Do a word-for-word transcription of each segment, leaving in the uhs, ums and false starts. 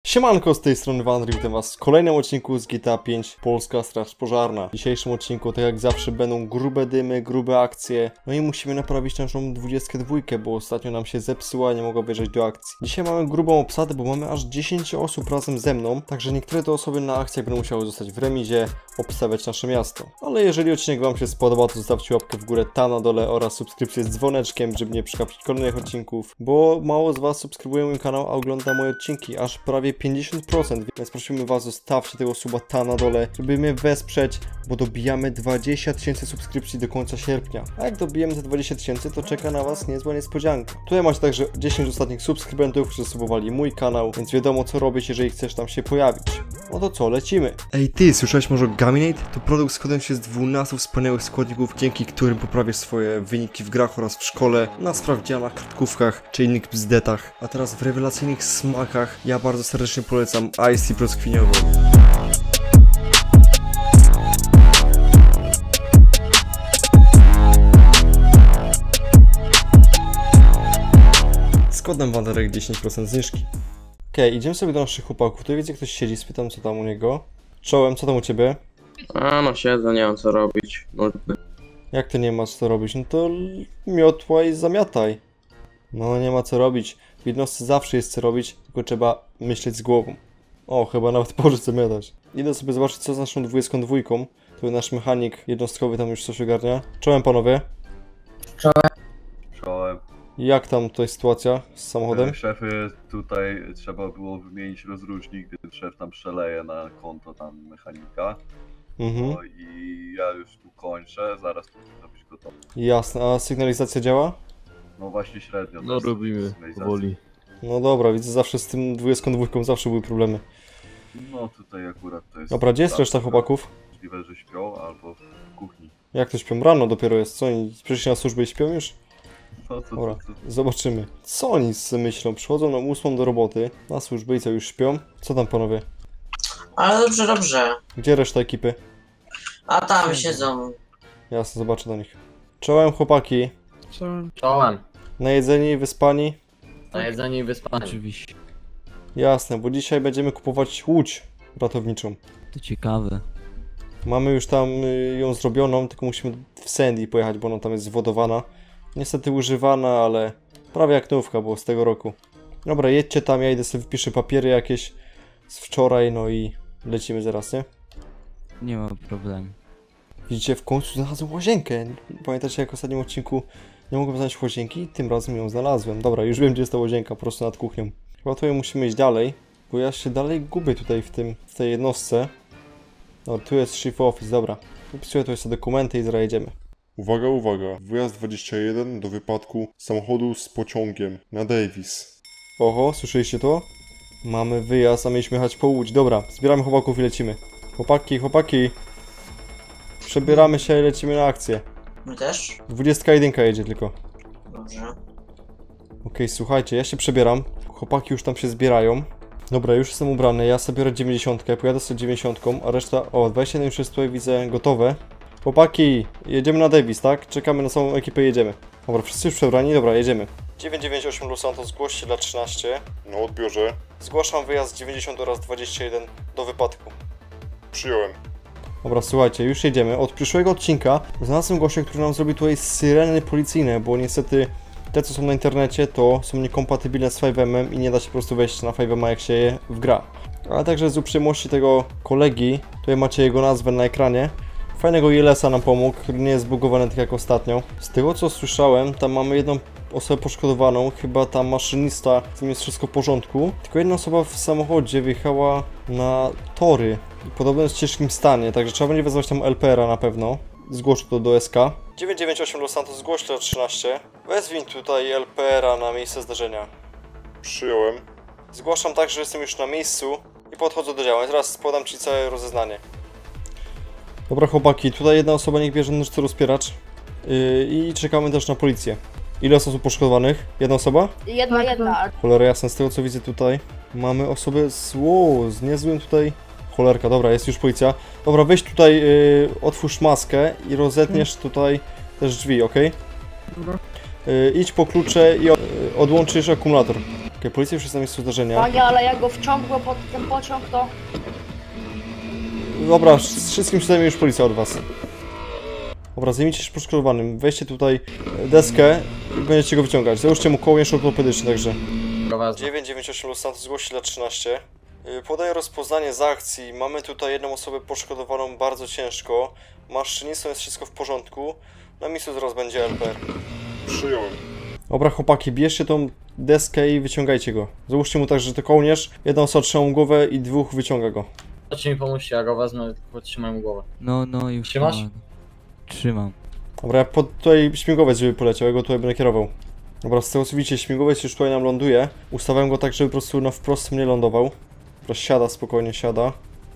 Siemanko, z tej strony Wandry, witam was w kolejnym odcinku z G T A pięć Polska Straż Pożarna. W dzisiejszym odcinku, tak jak zawsze, będą grube dymy, grube akcje. No i musimy naprawić naszą dwudziestkę dwa, bo ostatnio nam się zepsuła i nie mogła wjeżdżać do akcji. Dzisiaj mamy grubą obsadę, bo mamy aż dziesięć osób razem ze mną, także niektóre te osoby na akcjach będą musiały zostać w remizie, obstawiać nasze miasto. Ale jeżeli odcinek wam się spodoba, to zostawcie łapkę w górę, ta na dole oraz subskrypcję z dzwoneczkiem, żeby nie przegapić kolejnych odcinków, bo mało z was subskrybuje mój kanał, a ogląda moje odcinki, aż prawie pięćdziesiąt procent, więc prosimy was, zostawcie tego suba ta na dole, żeby mnie wesprzeć, bo dobijamy dwadzieścia tysięcy subskrypcji do końca sierpnia. A jak dobijemy te dwadzieścia tysięcy, to czeka na was niezła niespodzianka. Tutaj macie także dziesięć ostatnich subskrybentów, którzy subowali mój kanał, więc wiadomo co robić, jeżeli chcesz tam się pojawić. No to co, lecimy. Ej ty, słyszałeś może o Gaminate? To produkt składający się z dwunastu wspaniałych składników, dzięki którym poprawisz swoje wyniki w grach oraz w szkole, na sprawdzianach, kartkówkach czy innych bzdetach. A teraz w rewelacyjnych smakach ja bardzo serdecznie polecam Ice Tea brzoskwiniowy. Z kodem Wanderek dziesięć procent zniżki. Okej, okay, idziemy sobie do naszych chłopaków. Tutaj widzę, ktoś siedzi, spytam co tam u niego. Czołem, co tam u ciebie? A no siedzę, nie mam co robić. No. Jak to nie masz co robić? No to miotła i zamiataj. No nie ma co robić. W jednostce zawsze jest co robić, tylko trzeba myśleć z głową. O, chyba nawet może zamiatać. Idę sobie zobaczyć co z naszą dwudziestką dwójką. Tu nasz mechanik jednostkowy tam już coś ogarnia. Czołem panowie. Czołem. Czołem. Jak tam tutaj sytuacja z samochodem? Szefy, tutaj trzeba było wymienić rozrusznik, gdy szef tam przeleje na konto tam mechanika. Mhm. No i ja już tu kończę, zaraz powinno być gotowe. Jasne, a sygnalizacja działa? No właśnie średnio. No robimy powoli. No dobra, widzę zawsze z tym dwudziestką dwójką zawsze były problemy. No tutaj akurat to jest... Dobra, gdzie jest reszta chłopaków? Możliwe, że śpią albo w kuchni. Jak to śpią? Rano dopiero jest, co oni przyszli na służbę i śpią już? No co, Dobra, co, co, co? zobaczymy. Co oni sobie myślą? Przychodzą na ósmą do roboty, na służbę i co, już śpią? Co tam panowie? Ale dobrze, dobrze. Gdzie reszta ekipy? A tam siedzą. Jasne, zobaczę do nich. Czołem chłopaki. Czołem. Czołem. Najedzeni, wyspani? Na jedzenie i wyspanie. Oczywiście. Jasne, bo dzisiaj będziemy kupować łódź ratowniczą. To ciekawe. Mamy już tam y, ją zrobioną, tylko musimy w Sandy pojechać, bo ona tam jest zwodowana. Niestety używana, ale prawie jak nówka było z tego roku. Dobra, jedźcie tam, ja idę sobie wpiszę papiery jakieś z wczoraj, no i lecimy zaraz, nie? Nie ma problemu. Widzicie, w końcu znalazłem łazienkę. Pamiętacie, jak w ostatnim odcinku nie mogłem znaleźć łazienki? Tym razem ją znalazłem. Dobra, już wiem, gdzie jest ta łazienka, po prostu nad kuchnią. Chyba tutaj musimy iść dalej, bo ja się dalej gubię tutaj w tym, w tej jednostce. No, tu jest Chief Office, dobra. Wypisuję tu jeszcze dokumenty i zaraz jedziemy. Uwaga, uwaga. Wyjazd dwadzieścia jeden do wypadku samochodu z pociągiem na Davis. Oho, słyszeliście to? Mamy wyjazd, a mieliśmy jechać po Łódź. Dobra, zbieramy chłopaków i lecimy. Chłopaki, chłopaki. Przebieramy się i lecimy na akcję. My też? dwudziestka jeden jedzie tylko. Dobrze. Okej, słuchajcie, ja się przebieram. Chłopaki już tam się zbierają. Dobra, już jestem ubrany, ja sobie biorę dziewięćdziesiątkę, pojadę sobie dziewięćdziesiątką, a reszta... O, dwadzieścia jeden już jest tutaj, widzę, gotowe. Chłopaki, jedziemy na Davis, tak? Czekamy na całą ekipę, jedziemy. Dobra, wszyscy już przebrani, dobra, jedziemy. dziewięćset dziewięćdziesiąt osiem Los Santos, zgłoście dla trzynaście. Na odbiorze. Zgłaszam wyjazd dziewięćdziesiąt oraz dwadzieścia jeden do wypadku. Przyjąłem. Dobra, słuchajcie, już jedziemy. Od przyszłego odcinka znalazłem gościa, który nam zrobi tutaj syreny policyjne, bo niestety te, co są na internecie, to są niekompatybilne z pięć M i nie da się po prostu wejść na pięć M, jak się je w gra. Ale także z uprzejmości tego kolegi, tutaj macie jego nazwę na ekranie, fajnego I L S a nam pomógł, który nie jest zbugowany tak jak ostatnio. Z tego co słyszałem, tam mamy jedną osobę poszkodowaną, chyba tam maszynista, z nim jest wszystko w porządku. Tylko jedna osoba w samochodzie wjechała na tory i podobno jest w ciężkim stanie, także trzeba będzie wezwać tam L P R a na pewno. Zgłoszę to do S K. dziewięćset dziewięćdziesiąt osiem Los Santos, zgłoś dla trzynaście. Wezwij tutaj L P R a na miejsce zdarzenia. Przyjąłem. Zgłaszam także, że jestem już na miejscu i podchodzę do działań. Teraz podam ci całe rozeznanie. Dobra chłopaki, tutaj jedna osoba niech bierze nóż co rozpieracz. Yy, I czekamy też na policję. Ile osób poszkodowanych? Jedna osoba? Jedna, jedna. Cholera jasne, z tego co widzę tutaj mamy osobę z, wow, z niezłym tutaj... Cholerka, dobra, jest już policja. Dobra, weź tutaj, yy, otwórz maskę i rozetniesz tutaj też drzwi, ok? Dobra. Yy, idź po klucze i yy, odłączysz akumulator. Okej, policja już jest na miejscu zdarzenia. Panie, ale jak go wciągło pod ten pociąg, to... Dobra, z wszystkim się zajmie już policja od was. Dobra, zajmijcie się poszkodowanym. Weźcie tutaj deskę i będziecie go wyciągać. Załóżcie mu kołnierz ortopedyczny także. dziewięć dziewięć osiem Los Santos zgłosi dla trzynaście. Podaję rozpoznanie z akcji. Mamy tutaj jedną osobę poszkodowaną bardzo ciężko. Maszynistą jest wszystko w porządku. Na miejscu zaraz będzie L P R. Przyjąłem. Dobra chłopaki, bierzcie tą deskę i wyciągajcie go. Załóżcie mu także to kołnierz. Jedna osoba trzyma mu głowę i dwóch wyciąga go. Chodźcie mi pomóżcie, ja go wezmę, tylko podtrzymaj mu głowę. No, no, już Trzymasz? mam. Trzymam. Dobra, ja pod tutaj śmigłowiec żeby poleciał, ja go tutaj będę kierował. Dobra, z tego co widzicie, śmigłowiec już tutaj nam ląduje. Ustawiam go tak, żeby po prostu na wprost mnie lądował. Dobra, siada, spokojnie, siada.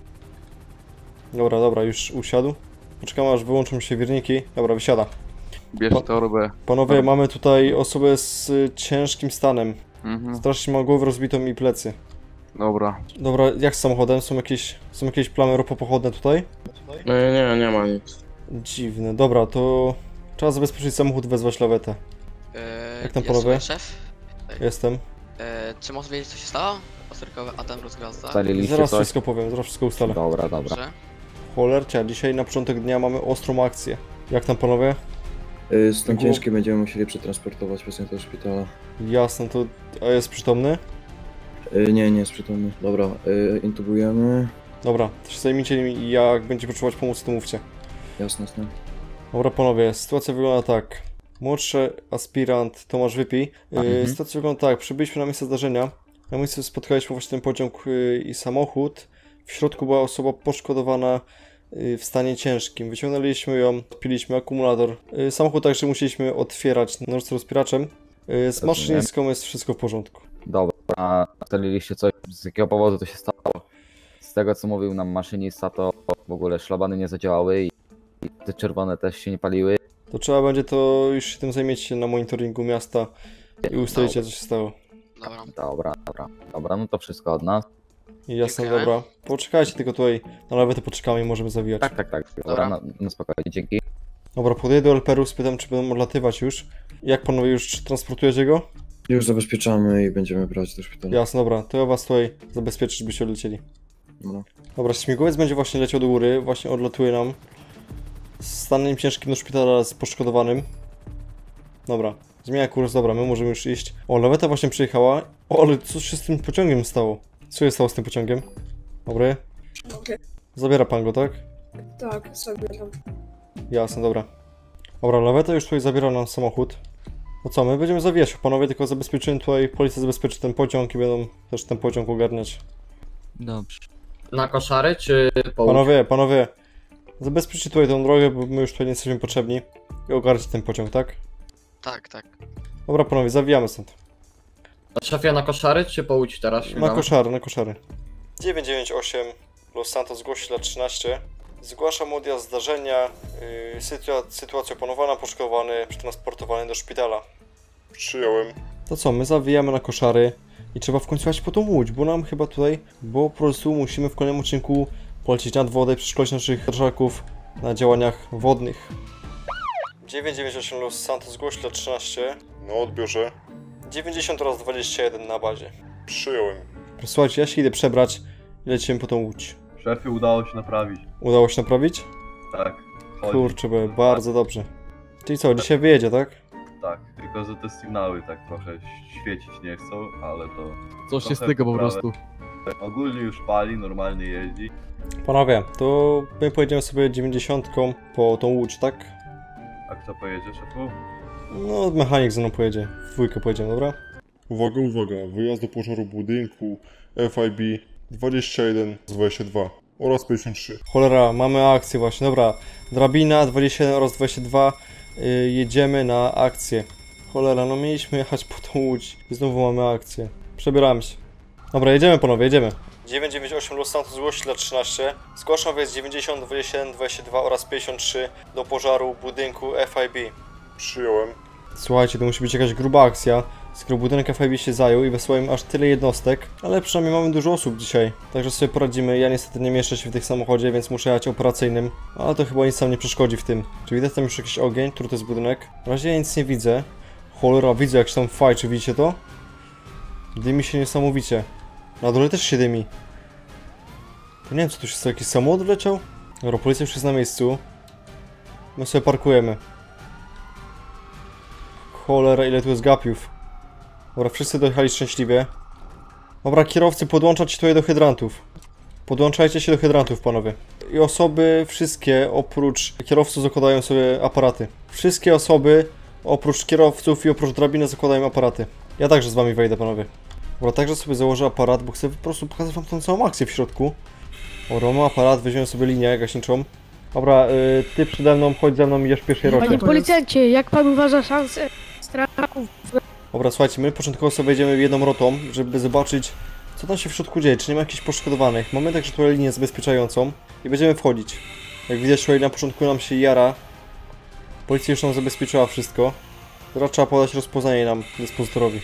Dobra, dobra, już usiadł. Poczekamy aż wyłączą się wirniki. Dobra, wysiada. Bierz torbę. Panowie, mamy tutaj osobę z y, ciężkim stanem. Mhm. Strasznie ma głowę rozbitą i plecy. Dobra. Dobra, jak z samochodem? Są jakieś, są jakieś plamy ropopochodne tutaj? No nie, nie ma nic. Dziwne. Dobra, to trzeba zabezpieczyć samochód, wezwać lawetę. Eee, Jak tam, jest panowie? szef? Jestem. Eee, czy można wiedzieć, co się stało? Osterkowy Adam rozgwiazda. Zaraz wszystko powiem, zaraz wszystko ustalę. Dobra, dobra. Dobrze. Cholercia, dzisiaj na początek dnia mamy ostrą akcję. Jak tam panowie? Y, Stan Dziękuję. ciężki będziemy musieli przetransportować pacjenta do szpitala. Jasne, to... A jest przytomny? Y, Nie, nie jest przytomny. Dobra, y, intubujemy. Dobra, to się zajmijcie nim i jak będzie potrzebować pomocy, to mówcie. Jasne, jasne. Dobra panowie, sytuacja wygląda tak. Młodszy aspirant Tomasz Wypij. Yy, sytuacja wygląda tak, przybyliśmy na miejsce zdarzenia. Na miejscu spotkaliśmy właśnie ten pociąg yy, i samochód. W środku była osoba poszkodowana yy, w stanie ciężkim. Wyciągnęliśmy ją, odpiliśmy akumulator. Yy, samochód także musieliśmy otwierać nożem rozpieraczem. Yy, z maszynistką jest wszystko w porządku. Dobra, a ustaliliście coś, z jakiego powodu to się stało? Z tego co mówił nam maszynista, to w ogóle szlabany nie zadziałały i te czerwone też się nie paliły. To trzeba będzie to już się tym zajmiecie na monitoringu miasta i ustalicie co się stało. Dobra. Dobra, dobra, dobra, no to wszystko od nas. Jasne, Dziękuję. dobra. Poczekajcie tylko tutaj, na lawetę poczekamy i możemy zawijać. Tak, tak, tak. Dobra, Dobra. no, no spokojnie, dzięki. Dobra, podjedę do L P R-u, spytam czy będą odlatywać już. Jak panowie już transportujecie go? Już zabezpieczamy i będziemy brać do szpitala. Jasne, dobra, to ja was tutaj zabezpieczę, żebyście odlecieli. Dobra. Dobra, śmigłowiec będzie właśnie leciał do góry, właśnie odlatuje nam. Z stanem ciężkim do szpitala z poszkodowanym. Dobra, zmienia kurs, dobra, my możemy już iść. O, laweta właśnie przyjechała. O, ale co się z tym pociągiem stało? Co się stało z tym pociągiem? Dobry. Zabiera pan go, tak? Tak, zabieram. Jasne, dobra. Dobra, laweta już tutaj zabiera nam samochód. No co, my będziemy zawijać, panowie, tylko zabezpieczymy tutaj, policja zabezpieczy ten pociąg i będą też ten pociąg ogarniać. Dobrze. Na koszary czy po Panowie, panowie, zabezpieczcie tutaj tą drogę, bo my już tutaj nie jesteśmy potrzebni. I ogarnijcie ten pociąg, tak? Tak, tak. Dobra, panowie, zawijamy stąd. Szefie na koszary czy po łódź teraz? Na koszary, na koszary. dziewięć dziewięć osiem Los Santos zgłosi dla trzynaście. Zgłaszam odjazd zdarzenia. Yy, sytua sytuacja opanowana, poszkodowany, przetransportowany do szpitala. Przyjąłem. To co, my zawijamy na koszary i trzeba w końcu jechać po tą łódź, bo nam chyba tutaj, bo po prostu musimy w kolejnym odcinku polecieć nad wodę i przeszkolić naszych strażaków na działaniach wodnych. dziewięć dziewięć osiem Los Santos zgłosi dla trzynaście. Na odbiorze. dziewięćdziesiąt oraz dwadzieścia jeden na bazie. Przyjąłem. Słuchajcie, ja się idę przebrać i lecimy po tą łódź. Szefie, udało się naprawić. Udało się naprawić? Tak. Chodzi. Kurczę, bo bardzo dobrze. Czyli co, dzisiaj wyjedzie, tak? Tak, tylko że te sygnały tak trochę świecić nie chcą, ale to... Coś się trochę z tego po poprawę. prostu. Ogólnie już pali, normalnie jeździ. Panowie, to my pojedziemy sobie dziewięćdziesiątką po tą łódź, tak? A kto pojedzie, szefu? No, mechanik ze mną pojedzie. W dwójkę pojedziemy, dobra? Uwaga, uwaga. Wyjazd do pożaru budynku F I B dwadzieścia jeden dwadzieścia dwa oraz pięćdziesiąt trzy. Cholera, mamy akcję właśnie, dobra. Drabina dwadzieścia jeden oraz dwadzieścia dwa. Yy, jedziemy na akcję. Cholera, no mieliśmy jechać po tą łódź. I znowu mamy akcję. Przebieramy się. Dobra, jedziemy panowie, jedziemy. dziewięć dziewięć osiem Los Santos zgłosi dla trzynaście. Zgłaszam wjazd dziewięćdziesiąt, dwadzieścia jeden, dwadzieścia dwa oraz pięćdziesiąt trzy do pożaru budynku F I B. Przyjąłem. Słuchajcie, to musi być jakaś gruba akcja, skoro budynek F I B się zajął i wysłał im aż tyle jednostek, ale przynajmniej mamy dużo osób dzisiaj, także sobie poradzimy. Ja niestety nie mieszczę się w tych samochodzie, więc muszę jechać operacyjnym, ale to chyba nic nam nie przeszkodzi w tym. Czy widać tam już jakiś ogień, który to jest budynek? W razie ja nic nie widzę. Cholera, widzę jak się tam fajczy, widzicie to? Dymi się niesamowicie. Na dole też się dymi. To nie wiem co tu się stało, jakiś samochód wleciał? Dobra, policja już jest na miejscu. My sobie parkujemy. Cholera, ile tu jest gapiów. Dobra, wszyscy dojechali szczęśliwie. Dobra, kierowcy, podłączać się tutaj do hydrantów. Podłączajcie się do hydrantów, panowie. I osoby, wszystkie, oprócz kierowców, zakładają sobie aparaty. Wszystkie osoby, oprócz kierowców i oprócz drabiny, zakładają aparaty. Ja także z wami wejdę, panowie. Dobra, także sobie założę aparat, bo chcę po prostu pokazać wam tą całą akcję w środku. Dobra, mam aparat, weźmiemy sobie linię gaśniczą. Dobra, y, ty przede mną, chodź ze mną, idziesz w pierwszej rocie. Panie policjancie, jak pan uważa szansę strażaków? Dobra, słuchajcie, my początkowo sobie wejdziemy jedną rotą, żeby zobaczyć, co tam się w środku dzieje, czy nie ma jakichś poszkodowanych. Mamy także tutaj linię zabezpieczającą i będziemy wchodzić. Jak widać, tutaj na początku nam się jara. Policja już nam zabezpieczyła wszystko. Teraz trzeba podać rozpoznanie nam, dyspozytorowi.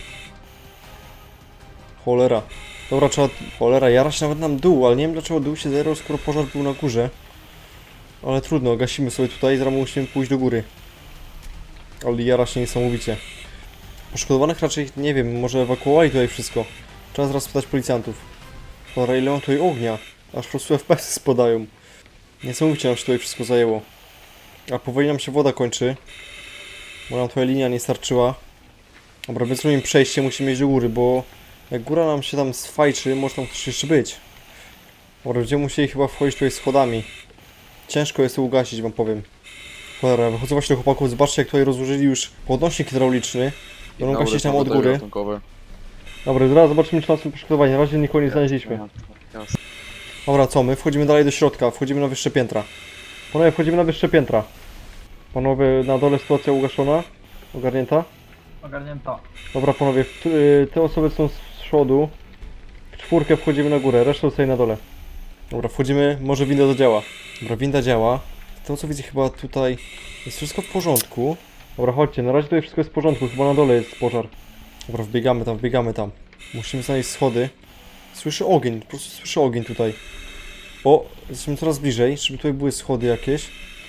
Cholera. Dobra, trzeba... Cholera, jara się nawet nam dół, ale nie wiem dlaczego dół się zerwał, skoro pożar był na górze. Ale trudno, gasimy sobie tutaj, zaraz musimy pójść do góry. Ale jara się niesamowicie. Poszkodowanych raczej, nie wiem, może ewakuowali tutaj wszystko. Trzeba zaraz spytać policjantów. Cholera, ile mam tutaj ognia? Aż po prostu F P S spadają. Niesamowicie nam się tutaj wszystko zajęło. A powoli nam się woda kończy. Bo nam tutaj linia nie starczyła. Dobra, więc robimy przejście, musimy iść do góry, bo jak góra nam się tam sfajczy, może tam coś jeszcze być. Dobra, będziemy musieli chyba wchodzić tutaj schodami. Ciężko jest to ugasić, wam powiem. Cholera, wychodzę właśnie do chłopaków, zobaczcie jak tutaj rozłożyli już podnośnik hydrauliczny. Będą gasić nam od góry. Dobra, zaraz zobaczymy czy tam są poszkodowani, na razie nikogo nie znaleźliśmy. Dobra, co my? Wchodzimy dalej do środka, wchodzimy na wyższe piętra. Panowie, wchodzimy na wyższe piętra. Panowie, na dole sytuacja ugaszona? Ogarnięta? Ogarnięta. Dobra panowie, te osoby są z przodu. W czwórkę wchodzimy na górę, reszta zostaje na dole. Dobra, wchodzimy, może winda zadziała. Dobra, winda działa. To co widzę chyba tutaj jest wszystko w porządku. Dobra, chodźcie, na razie tutaj wszystko jest w porządku, chyba na dole jest pożar. Dobra, wbiegamy tam, wbiegamy tam. Musimy znaleźć schody. Słyszę ogień, po prostu słyszę ogień tutaj. O, jesteśmy coraz bliżej, żeby tutaj były schody jakieś.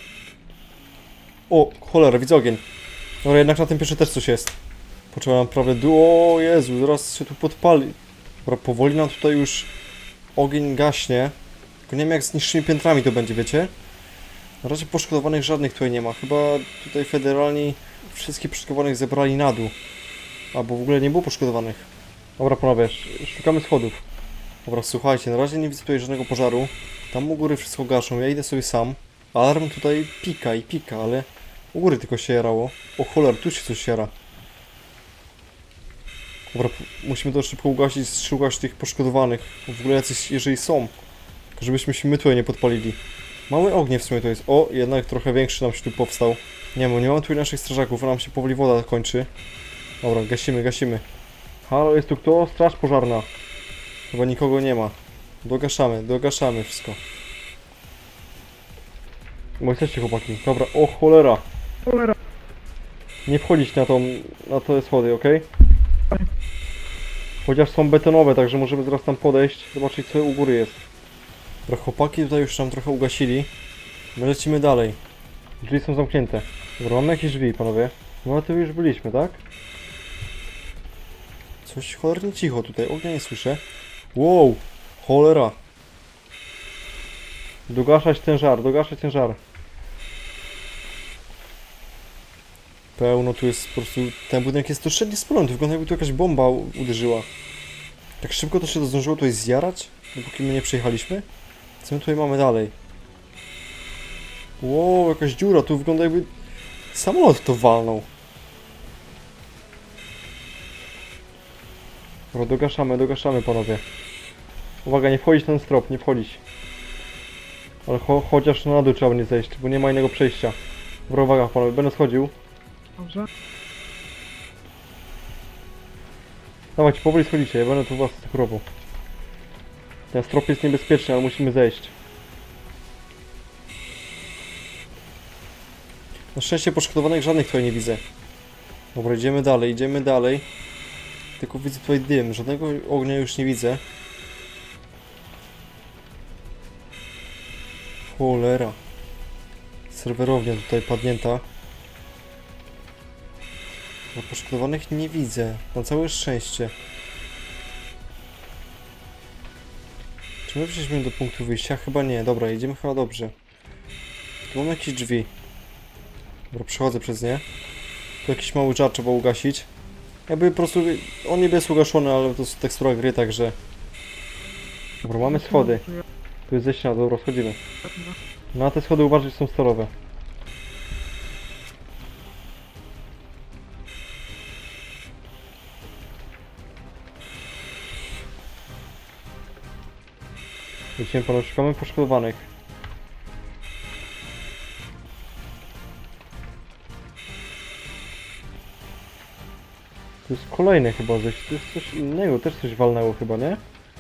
O, cholera, widzę ogień. Dobra, jednak na tym pierwszy też coś jest. Potrzeba nam prawie... O Jezu, zaraz się tu podpali. Dobra, powoli nam tutaj już ogień gaśnie. Tylko nie wiem jak z niższymi piętrami to będzie, wiecie? Na razie poszkodowanych żadnych tutaj nie ma. Chyba tutaj federalni wszystkich poszkodowanych zebrali na dół. Albo w ogóle nie było poszkodowanych. Dobra panowie, szukamy schodów. Dobra, słuchajcie, na razie nie widzę tutaj żadnego pożaru. Tam u góry wszystko gaszą, ja idę sobie sam. Alarm tutaj pika i pika, ale u góry tylko się jarało. O cholera, tu się coś jara. Dobra, musimy to szybko ugasić, szukać tych poszkodowanych. W ogóle jacyś, jeżeli są. Tylko żebyśmy się my tutaj nie podpalili. Małe ognie w sumie to jest. O, jednak trochę większy nam się tu powstał. Nie wiem, nie mam tu naszych strażaków, a nam się powoli woda kończy. Dobra, gasimy, gasimy. Halo, jest tu kto? Straż pożarna. Chyba nikogo nie ma. Dogaszamy, dogaszamy wszystko. Bo jesteście chłopaki. Dobra, o cholera. Cholera. Nie wchodzić na tą, na te schody, ok? Chociaż są betonowe, także możemy zaraz tam podejść, zobaczyć co u góry jest. Dobra, chłopaki tutaj już tam trochę ugasili. My lecimy dalej. Drzwi są zamknięte. Dobra, mamy jakieś drzwi, panowie. No ale tu już byliśmy, tak? Coś cholernie cicho tutaj, ognia nie słyszę. Wow, cholera. Dogaszać ten żar, dogaszać ten żar. Pełno tu jest po prostu, ten budynek jest totalnie spalony, to wygląda jakby tu jakaś bomba uderzyła. Tak szybko to się to zdążyło tutaj zjarać, dopóki my nie przyjechaliśmy. Co my tutaj mamy dalej? Wow, jakaś dziura, tu wygląda jakby samolot to walnął. Dobra, dogaszamy, dogaszamy panowie. Uwaga, nie wchodzić na ten strop, nie wchodzić. Ale cho chociaż na dół trzeba nie zejść, bo nie ma innego przejścia. Dobra, uwaga panowie, będę schodził. Dobrze. Dawajcie, powoli schodzicie, ja będę tu was kurował. Ten strop jest niebezpieczny, ale musimy zejść. Na szczęście poszkodowanych żadnych tutaj nie widzę. Dobra, idziemy dalej, idziemy dalej. Tylko widzę tutaj dym, żadnego ognia już nie widzę. Cholera. Serwerownia tutaj padnięta. No, poszkodowanych nie widzę, na całe szczęście. Czy my przyszliśmy do punktu wyjścia? Chyba nie. Dobra, idziemy chyba dobrze. Tu mamy jakieś drzwi. Dobra, przechodzę przez nie. Tu jakiś mały żar trzeba ugasić. Jakby po prostu... On niby jest ugaszony, ale to jest tekstura gry, także... Dobra, mamy schody. Tu jest zejście na dół, schodzimy. No a te schody uważaj, że są stalowe. Wiecie, panu, szukamy poszkodowanych. To jest kolejne chyba coś, to jest coś innego, też coś walnęło chyba, nie?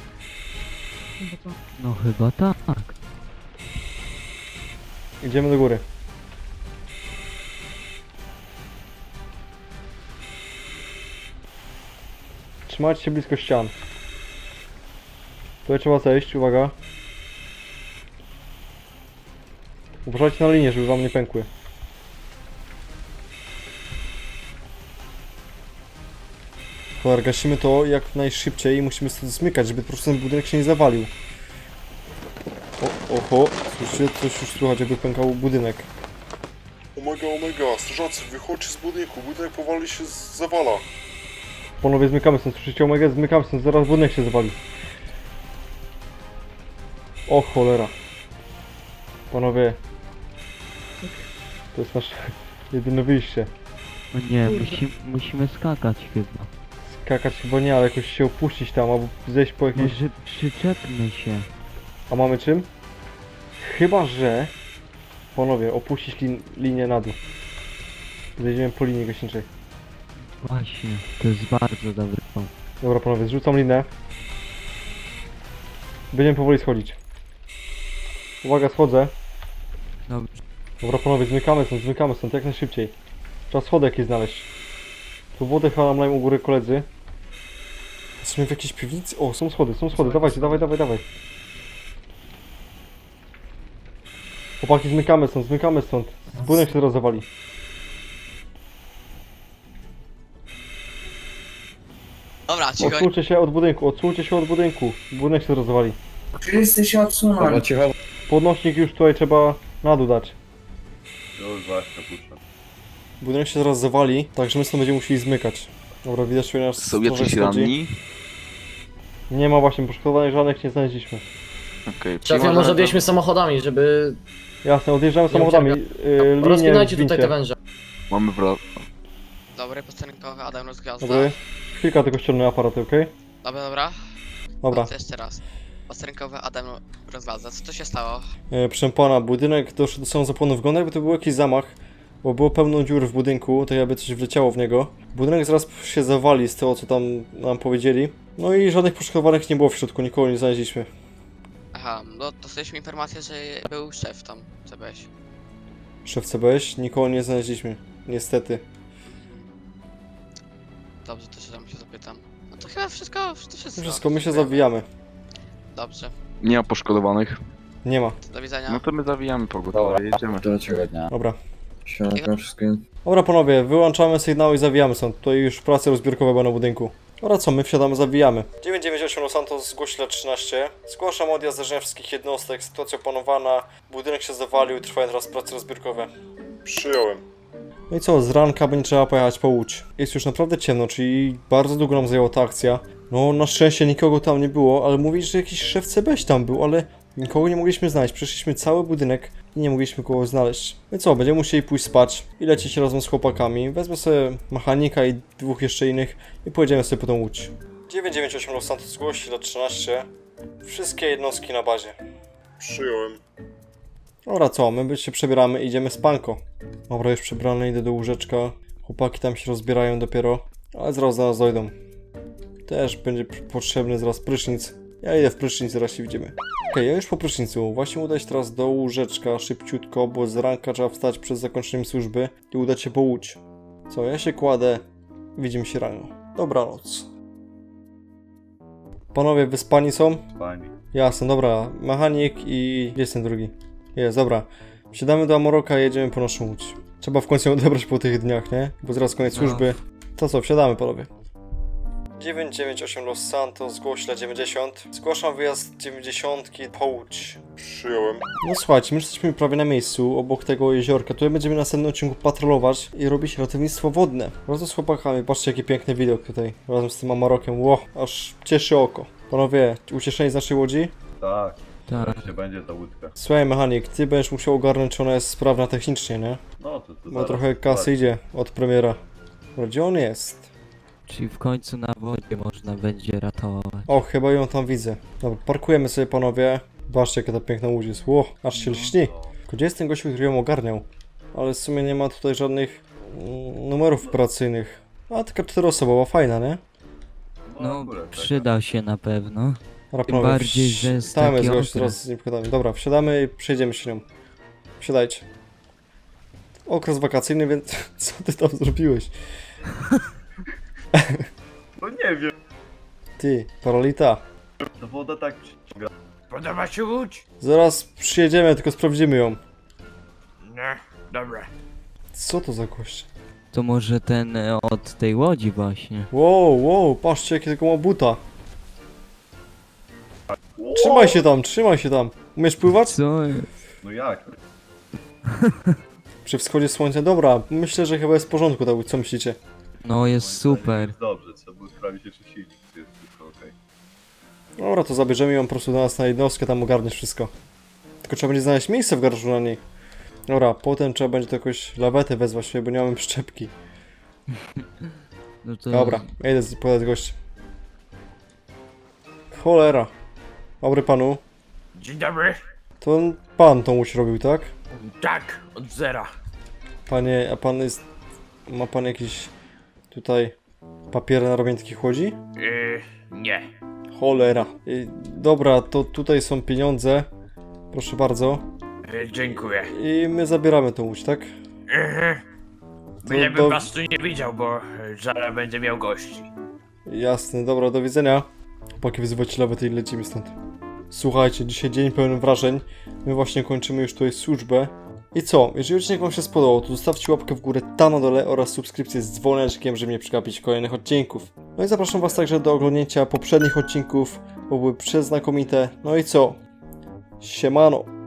No chyba tak. Idziemy do góry. Trzymajcie się blisko ścian. Tutaj trzeba zejść, uwaga. Uważajcie na linię, żeby wam nie pękły. Cholera, gasimy to jak najszybciej i musimy stąd zmykać, żeby po prostu ten budynek się nie zawalił. O, oho, słyszycie? Coś już słychać, jakby pękał budynek. Omega, omega, strażacy, wychodźcie z budynku, budynek powoli się z- zawala. Panowie, zmykamy stąd, słyszycie? Omega, zmykamy stąd, zaraz budynek się zawali. O cholera. Panowie. To jest nasze jedyne wyjście. O nie, musi, musimy skakać chyba. Skakać chyba nie, ale jakoś się opuścić tam, albo zejść po jakiejś... Może przyczepmy się. A mamy czym? Chyba, że... Panowie, opuścić lin linię na dół. Zejdziemy po linii gaśniczej. Właśnie, to jest bardzo dobry pomysł. Dobra panowie, zrzucam linę. Będziemy powoli schodzić. Uwaga, schodzę. Dobrze. Dobra panowie, zmykamy stąd, zmykamy stąd jak najszybciej. Trzeba schody jakieś znaleźć. Tu wodę chyba nam mają u góry koledzy. Jesteśmy w jakiejś piwnicy? O, są schody, są schody, dawajcie, dawaj, dawaj, dawaj. Chłopaki, zmykamy stąd, zmykamy stąd. Budynek się teraz zawali. Dobra, cicho. Odsuńcie się od budynku, odsuńcie się od budynku. Budynek się teraz zawali. Wszyscy się odsuną. Dobra, cicho. Podnośnik już tutaj trzeba na dół dać. Już właśnie puszczę. Budynek się zaraz zawali, także my stąd będziemy musieli zmykać. Dobra, widać, że nas Są jacyś schodzi. ranni? Nie ma właśnie poszkodowanych, żadnych nie znaleźliśmy. Okej, Szefie, może odjeźdźmy samochodami, żeby... Jasne, odjeżdżamy samochodami. Yy, linię Rozpinajcie tutaj wbijcie. te węże. mamy wra... Dobry, posterunkowy, Adam rozgwiazda. Dobry. Chwilka tylko ściągnę aparaty, okej? Dobra, dobra. Dobra. No to jeszcze raz. Posterunkowy, Adam rozgwiazda. Co tu się stało? Yy, proszę pana, budynek doszedł do samego zapłonu. Wygląda jakby to był jakiś zamach, bo było pełno dziur w budynku, tak jakby coś wleciało w niego. Budynek zaraz się zawali z tego, co tam nam powiedzieli. No i żadnych poszkodowanych nie było w środku, nikogo nie znaleźliśmy. Aha, no dostaliśmy informację, że był szef tam, co byłeś. Szef C B S, nikogo nie znaleźliśmy, niestety. Dobrze, to się tam się zapytam. No to chyba wszystko, to wszystko. Wszystko, my się zawijamy. Dobrze, Nie ma poszkodowanych. Nie ma. do widzenia. No to my zawijamy pogotowie, jedziemy. Dobra, cicho. Dnia. Dobra. Siadam wszystkim. Dobra panowie, wyłączamy sygnał i zawijamy stąd. Tutaj już prace rozbiórkowe będą w budynku. Dobra, co, my wsiadamy, zawijamy. dziewięć dziewięć osiem Los Santos, zgłośla trzynaście. Zgłaszam odjazd zdarzenia wszystkich jednostek, sytuacja opanowana. Budynek się zawalił, trwają teraz prace rozbiórkowe. Przyjąłem. No i co, z ranka będzie trzeba pojechać po Łódź. Jest już naprawdę ciemno, czyli bardzo długo nam zajęła ta akcja. No, na szczęście nikogo tam nie było, ale mówisz, że jakiś szef C B S tam był, ale nikogo nie mogliśmy znaleźć. Przeszliśmy cały budynek i nie mogliśmy kogo znaleźć. No i co, będziemy musieli pójść spać i lecieć razem z chłopakami. Wezmę sobie mechanika i dwóch jeszcze innych i pojedziemy sobie po tą Łódź. dziewięć dziewięć osiem Los Santos zgłosi lat trzynaście. Wszystkie jednostki na bazie. Przyjąłem. Dobra, co, my się przebieramy i idziemy spanko. Dobra, już przebrany, idę do łóżeczka. Chłopaki tam się rozbierają dopiero, ale zaraz zaraz dojdą. Też będzie potrzebny zaraz prysznic. Ja idę w prysznic, zaraz się widzimy. Okej, okay, ja już po prysznicu. Właśnie udać się teraz do łóżeczka szybciutko, bo z ranka trzeba wstać przed zakończeniem służby i udać się po Łódź. Co, ja się kładę. Widzimy się rano. Dobranoc. Panowie, wyspani są? Fajnie. Jasne, dobra. Mechanik i... Gdzie jest ten drugi? Jest, dobra. Wsiadamy do Amoroka i jedziemy po naszą Łódź. Trzeba w końcu ją odebrać po tych dniach, nie? Bo zaraz koniec No. służby. To co, wsiadamy panowie. dziewięć dziewięć osiem Los Santos, zgłośle dziewięćdziesiąt. Zgłaszam wyjazd dziewięćdziesiątki Połudź. Przyjąłem. No słuchajcie, my już jesteśmy prawie na miejscu, obok tego jeziorka. Tutaj będziemy na następnym odcinku patrolować i robić ratownictwo wodne. Razem z chłopakami, patrzcie jaki piękny widok tutaj. Razem z tym Amarokiem, ło, aż cieszy oko. Panowie, ucieszeni z naszej łodzi? Tak, Tak. wreszcie będzie ta łódka. Słuchaj mechanik, ty będziesz musiał ogarnąć, czy ona jest sprawna technicznie, nie? No to, to Bo zaraz trochę kasy zobaczę. idzie od premiera. Gdzie on jest? Czyli w końcu na wodzie można będzie ratować. O, chyba ją tam widzę. Dobra, parkujemy sobie panowie. Zobaczcie jaka ta piękna łódź jest. Ło, aż się lśni. Tylko gdzie jest ten gościu, który ją ogarniał? Ale w sumie nie ma tutaj żadnych mm, numerów operacyjnych. A taka czteroosobowa, fajna, nie? No, akurat, tak. przyda się na pewno. Dobra, Tym panowie, bardziej, że jest wsiadamy taki z gościu, okres. teraz z nim pogadamy. Dobra, wsiadamy i przejdziemy się nią. Wsiadajcie. Okres wakacyjny, więc co ty tam zrobiłeś? No nie wiem, Ty, parolita. ta woda tak przyciąga. Podoba się łódź? Zaraz przyjedziemy, tylko sprawdzimy ją. Nie, dobra. Co to za gość? To może ten e, od tej łodzi właśnie. Wow, wow, patrzcie jakie tylko ma buta. Trzymaj się tam, trzymaj się tam. Umiesz pływać? Co? No jak? Przy wschodzie słońca, dobra, myślę, że chyba jest w porządku, tak, co myślicie? No jest Moim zdaniem super. Jest dobrze, trzeba było sprawdzić jeszcze silnik, czy jest wszystko okej. Dobra, to zabierzemy ją po prostu do nas na jednostkę, tam ogarniesz wszystko. Tylko trzeba będzie znaleźć miejsce w garażu na niej. Dobra, potem trzeba będzie to jakoś lawetę wezwać sobie, bo nie mamy przyczepki. No to... Dobra, ja idę z- podać gości. Cholera. Dobry panu. Dzień dobry. To pan tą łódź robił, tak? Tak, od zera. Panie, a pan jest... Ma pan jakieś... Tutaj... papiery na robienie takich łodzi? Yy, nie. Cholera. I, dobra, to tutaj są pieniądze. Proszę bardzo. Yy, dziękuję. I my zabieramy tą łódź, tak? Mhm. Bylebym do- was tu nie widział, bo yy, zaraz będę miał gości. Jasne, dobra, do widzenia. Chłopaki, wyzywać lawetę i lecimy stąd. Słuchajcie, dzisiaj dzień pełen wrażeń. My właśnie kończymy już tutaj służbę. I co? Jeżeli odcinek wam się spodobał, to zostawcie łapkę w górę tam na dole oraz subskrypcję z dzwoneczkiem, żeby nie przegapić kolejnych odcinków. No i zapraszam was także do oglądnięcia poprzednich odcinków, bo były przeznakomite. No i co? Siemano!